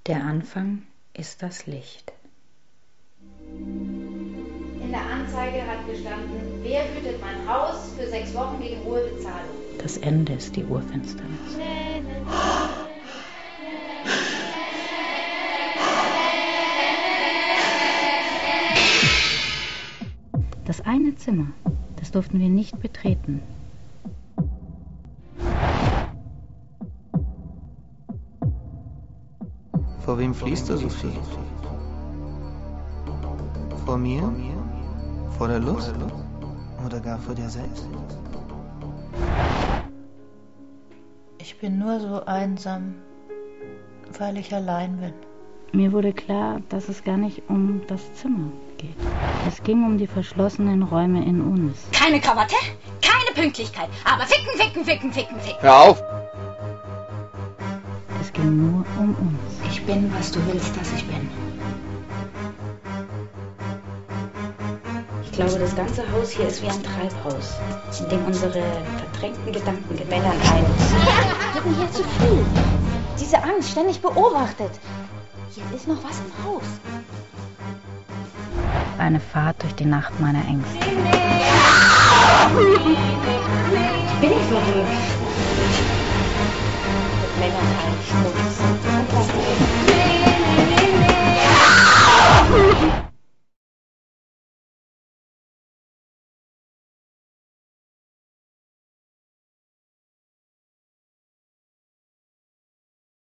Der Anfang ist das Licht. In der Anzeige hat gestanden, wer hütet mein Haus für 6 Wochen gegen hohe Bezahlung. Das Ende ist die Urfinsternis. Das eine Zimmer, das durften wir nicht betreten. Vor wem fließt du, Sophie? Vor mir? Vor der Lust? Oder gar vor dir selbst? Ich bin nur so einsam, weil ich allein bin. Mir wurde klar, dass es gar nicht um das Zimmer geht. Es ging um die verschlossenen Räume in uns. Keine Krawatte, keine Pünktlichkeit, aber ficken, ficken, ficken, ficken, ficken. Hör auf! Es ging nur um uns. Ich bin, was du willst, dass ich bin. Ich glaube, das ganze Haus hier ist wie ein Treibhaus, in dem unsere verdrängten Gedanken Männern ein. Gib mir hier zu viel. Diese Angst, ständig beobachtet. Hier ist noch was im Haus. Eine Fahrt durch die Nacht meiner Ängste. Ich bin verrückt. Mit Männern ein Schmutz.